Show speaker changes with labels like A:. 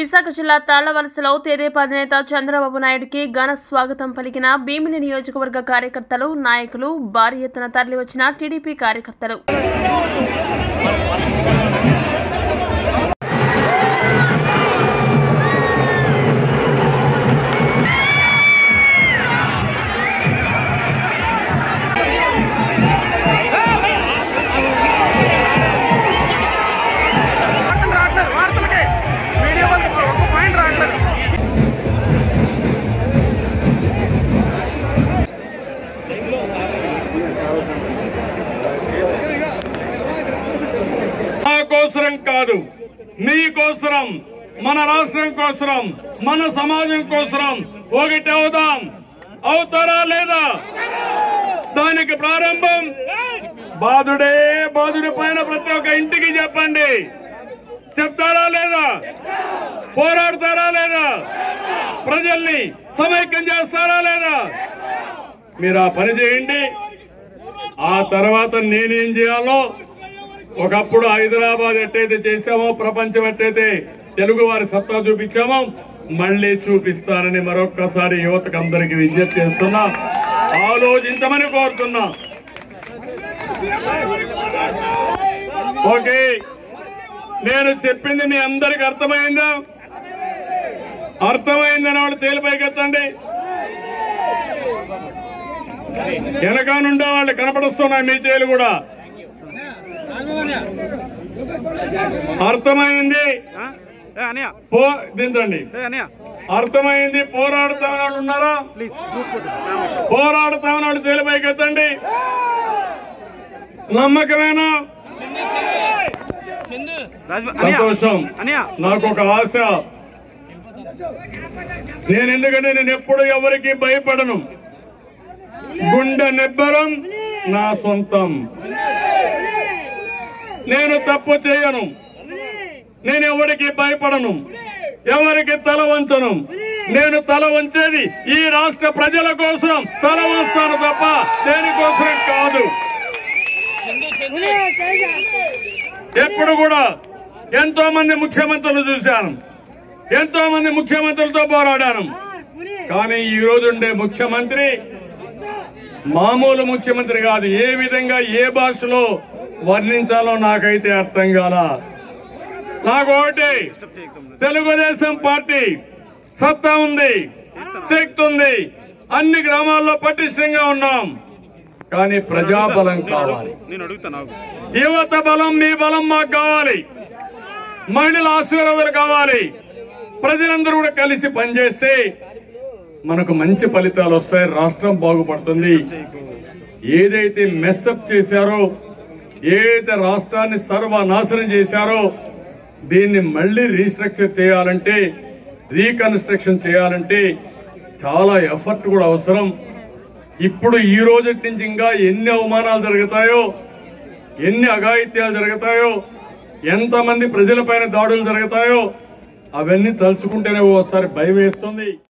A: విశాఖ జిల్లా తాళ్లవలసలో తెదేపా అధినేత చంద్రబాబు నాయుడుకి ఘన స్వాగతం పలికిన భీమిలి నియోజకవర్గ కార్యకర్తలు, నాయకులు, భారీ ఎత్తున తరలివచ్చిన టీడీపీ కార్యకర్తలు.
B: కోసరం కాదు, మీ కోసరం, మన రాష్ట్రం కోసరం, మన సమాజం కోసరం ఒకటి అవుదాం. అవుతారా లేదా? దానికి ప్రారంభం బాధుడి పైన ప్రతి ఒక్క ఇంటికి చెప్పండి. చెప్తారా లేదా? పోరాడతారా లేదా? ప్రజల్ని సమైక్యం చేస్తారా లేదా? మీరు ఆ పని చేయండి. ఆ తర్వాత నేనేం చేయాలో, ఒకప్పుడు హైదరాబాద్ ఎట్టయితే చేశామో, ప్రపంచం ఎట్టయితే తెలుగు వారి సత్తా చూపించామో మళ్లీ చూపిస్తానని మరొక్కసారి యువతకు అందరికీ విజ్ఞప్తి చేస్తున్నా. ఆలోచించమని కోరుతున్నా. ఓకే, నేను చెప్పింది మీ అందరికి అర్థమైందా? అర్థమైందని వాళ్ళు తేలిపైకెత్తండి. వెనక నుండే వాళ్ళు కనపడుస్తున్నాయి మీ చేలు కూడా. అర్థమైంది? దించండి. అర్థమైంది? పోరాడుతామని వాళ్ళు ఉన్నారా? పోరాడుతామని వాళ్ళు తేలిపైకెత్తండి. నమ్మకమేనా? సంతోషం. నాకు ఒక ఆశ. ఎందుకంటే నేను ఎప్పుడు ఎవరికి భయపడను. గుండె నిబ్బరం నా సొంతం. నేను తప్పు చేయను. నేను ఎవరికి భయపడను, ఎవరికి తల వంచను. నేను తల వంచేది ఈ రాష్ట్ర ప్రజల కోసం తల వంచాను తప్ప దేనికోసం కాదు. ఎప్పుడు కూడా ఎంతో మంది ముఖ్యమంత్రులు చూశాను, ఎంతో మంది ముఖ్యమంత్రులతో పోరాడాను. కానీ ఈ రోజు ఉండే ముఖ్యమంత్రి మామూలు ముఖ్యమంత్రి కాదు. ఏ విధంగా ఏ భాషలో వర్ణించాలో నాకైతే అర్థం కాల. నాకు ఒకటి, తెలుగుదేశం పార్టీ సత్తా ఉంది, శక్తి ఉంది, అన్ని గ్రామాల్లో పటిష్టంగా ఉన్నాం. కానీ ప్రజాబలం కావాలి, యువత బలం, మీ బలం మాకు కావాలి, మహిళల ఆశీర్వాదాలు కావాలి. ప్రజలందరూ కూడా కలిసి పనిచేస్తే మనకు మంచి ఫలితాలు వస్తాయి, రాష్ట్రం బాగుపడుతుంది. ఏదైతే మెస్అప్ చేశారో, ఏదైతే రాష్ట్రాన్ని సర్వనాశనం చేశారో, దీన్ని మళ్లీ రీస్ట్రక్చర్ చేయాలంటే, రీకన్స్ట్రక్షన్ చేయాలంటే చాలా ఎఫర్ట్ కూడా అవసరం. ఇప్పుడు ఈ రోజు నుంచి ఇంకా ఎన్ని అవమానాలు జరుగుతాయో, ఎన్ని అఘాయిత్యాలు జరుగుతాయో, ఎంతమంది ప్రజలపైన దాడులు జరుగుతాయో అవన్నీ తలుచుకుంటేనే ఓసారి భయం వేస్తుంది.